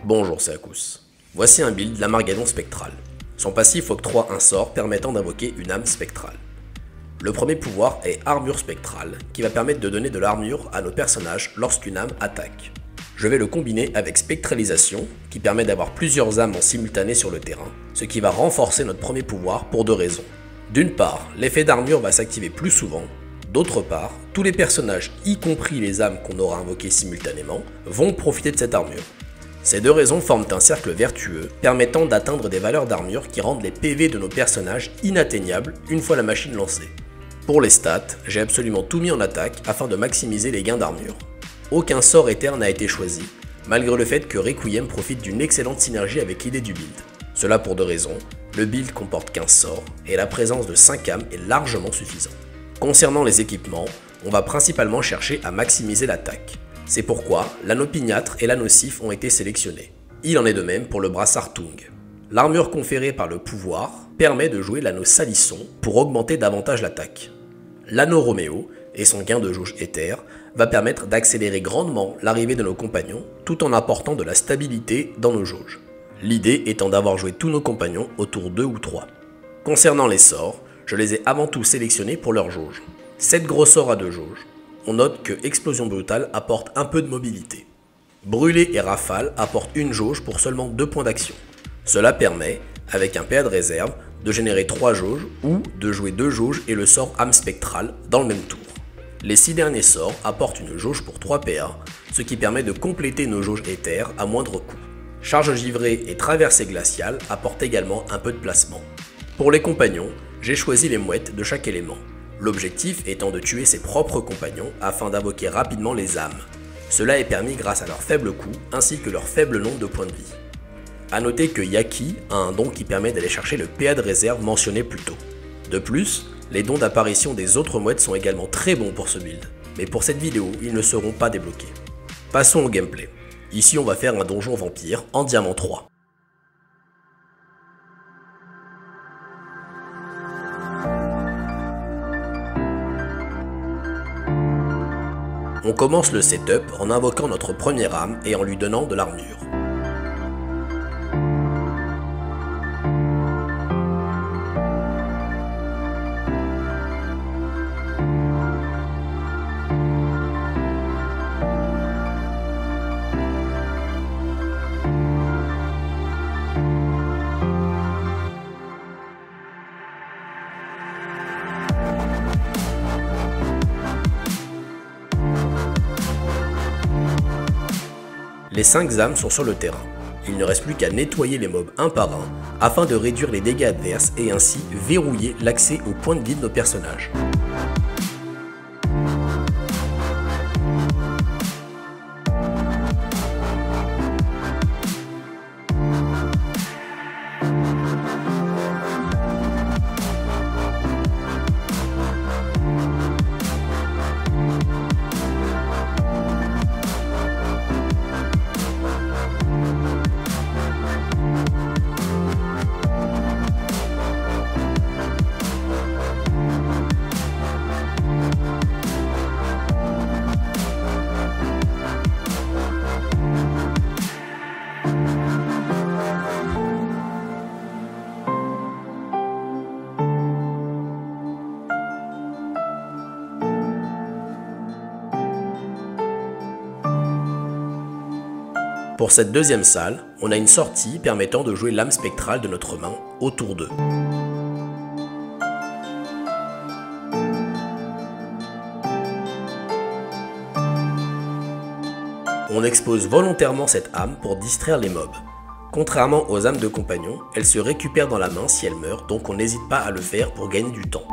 Bonjour, c'est Akous. Voici un build l'Amargadon spectral. Son passif octroie un sort permettant d'invoquer une âme spectrale. Le premier pouvoir est Armure spectrale, qui va permettre de donner de l'armure à nos personnages lorsqu'une âme attaque. Je vais le combiner avec Spectralisation, qui permet d'avoir plusieurs âmes en simultané sur le terrain, ce qui va renforcer notre premier pouvoir pour deux raisons. D'une part, l'effet d'armure va s'activer plus souvent. D'autre part, tous les personnages, y compris les âmes qu'on aura invoquées simultanément, vont profiter de cette armure. Ces deux raisons forment un cercle vertueux, permettant d'atteindre des valeurs d'armure qui rendent les PV de nos personnages inatteignables une fois la machine lancée. Pour les stats, j'ai absolument tout mis en attaque afin de maximiser les gains d'armure. Aucun sort éterne n'a été choisi, malgré le fait que Requiem profite d'une excellente synergie avec l'idée du build. Cela pour deux raisons, le build comporte 15 sorts, et la présence de 5 âmes est largement suffisante. Concernant les équipements, on va principalement chercher à maximiser l'attaque. C'est pourquoi l'anneau pignâtre et l'anneau sif ont été sélectionnés. Il en est de même pour le brassard Tung. L'armure conférée par le pouvoir permet de jouer l'anneau salisson pour augmenter davantage l'attaque. L'anneau Roméo et son gain de jauge éther va permettre d'accélérer grandement l'arrivée de nos compagnons tout en apportant de la stabilité dans nos jauges. L'idée étant d'avoir joué tous nos compagnons au tour 2 ou 3. Concernant les sorts, je les ai avant tout sélectionnés pour leur jauge. 7 gros sorts à 2 jauges. On note que Explosion brutale apporte un peu de mobilité. Brûler et rafale apportent une jauge pour seulement 2 points d'action. Cela permet, avec un PA de réserve, de générer 3 jauges ou de jouer 2 jauges et le sort âme spectrale dans le même tour. Les 6 derniers sorts apportent une jauge pour 3 PA, ce qui permet de compléter nos jauges éthers à moindre coût. Charge givrée et traversée glaciale apportent également un peu de placement. Pour les compagnons, j'ai choisi les mouettes de chaque élément. L'objectif étant de tuer ses propres compagnons afin d'invoquer rapidement les âmes. Cela est permis grâce à leur faible coût ainsi que leur faible nombre de points de vie. A noter que Yaki a un don qui permet d'aller chercher le PA de réserve mentionné plus tôt. De plus, les dons d'apparition des autres mouettes sont également très bons pour ce build, mais pour cette vidéo, ils ne seront pas débloqués. Passons au gameplay. Ici on va faire un donjon vampire en diamant 3. On commence le setup en invoquant notre première âme et en lui donnant de l'armure. Les 5 âmes sont sur le terrain. Il ne reste plus qu'à nettoyer les mobs un par un afin de réduire les dégâts adverses et ainsi verrouiller l'accès aux points de vie de nos personnages. Pour cette deuxième salle, on a une sortie permettant de jouer l'âme spectrale de notre main au tour 2. On expose volontairement cette âme pour distraire les mobs. Contrairement aux âmes de compagnons, elle se récupère dans la main si elle meurt, donc on n'hésite pas à le faire pour gagner du temps.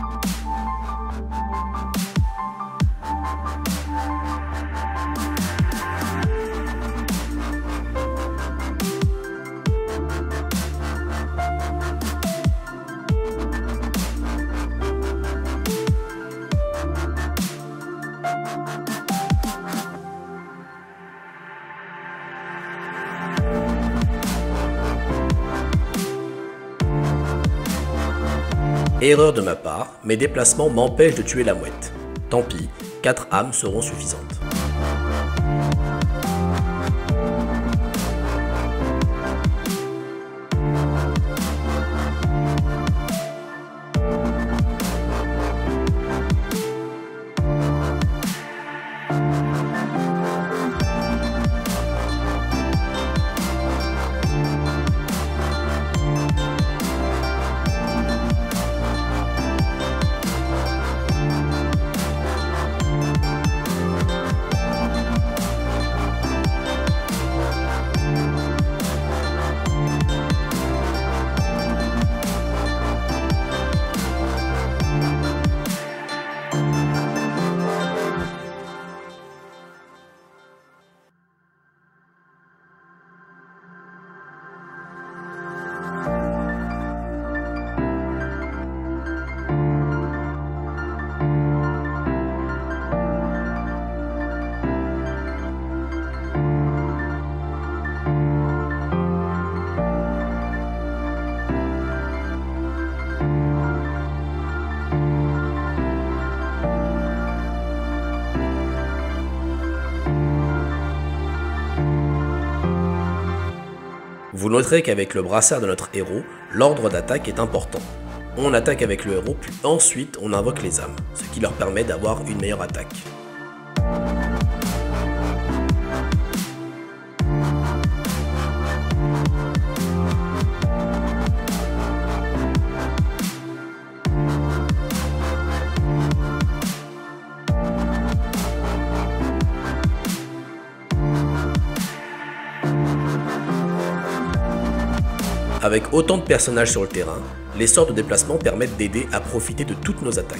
Erreur de ma part, mes déplacements m'empêchent de tuer la mouette. Tant pis, 4 âmes seront suffisantes. Vous noterez qu'avec le brassard de notre héros, l'ordre d'attaque est important. On attaque avec le héros, puis ensuite on invoque les âmes, ce qui leur permet d'avoir une meilleure attaque. Avec autant de personnages sur le terrain, les sorts de déplacement permettent d'aider à profiter de toutes nos attaques.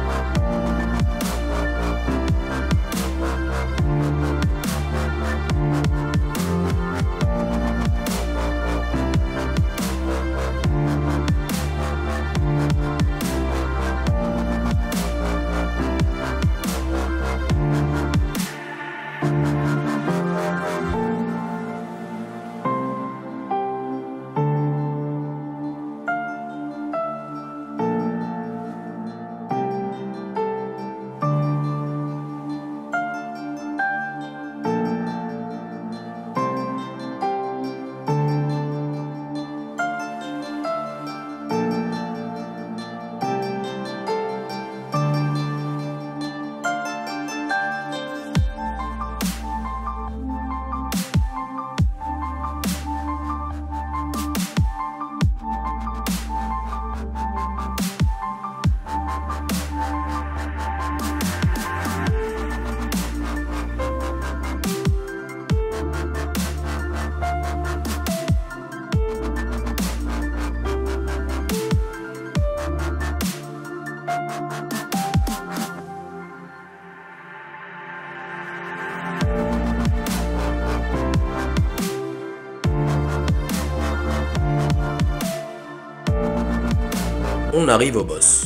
On arrive au boss.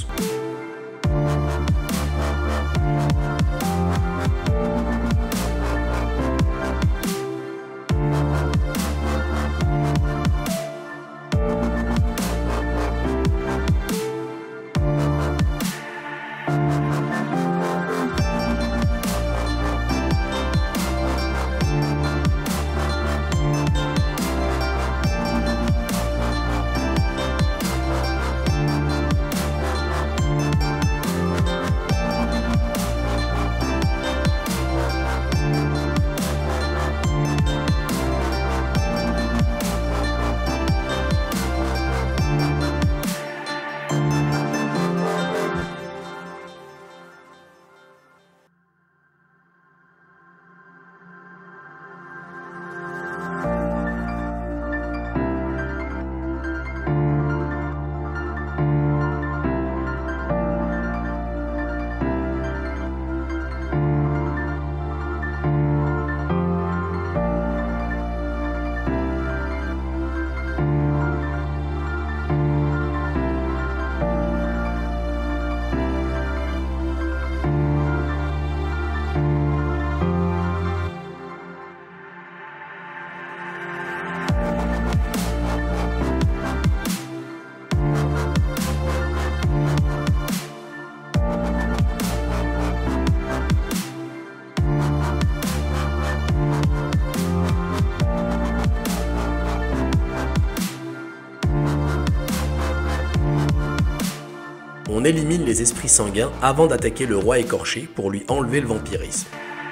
On élimine les esprits sanguins avant d'attaquer le roi écorché pour lui enlever le vampirisme.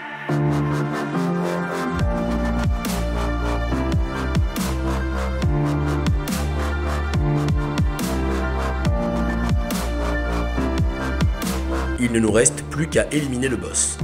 Il ne nous reste plus qu'à éliminer le boss.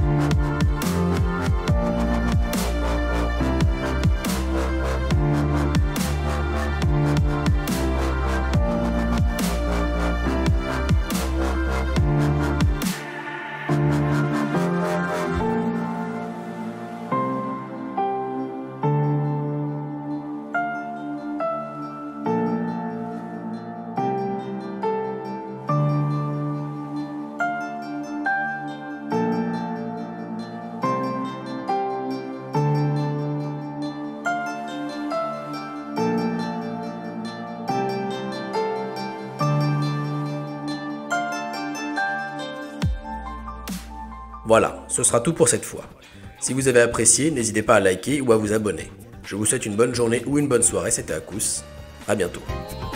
Voilà, ce sera tout pour cette fois. Si vous avez apprécié, n'hésitez pas à liker ou à vous abonner. Je vous souhaite une bonne journée ou une bonne soirée, c'était Akous. À bientôt.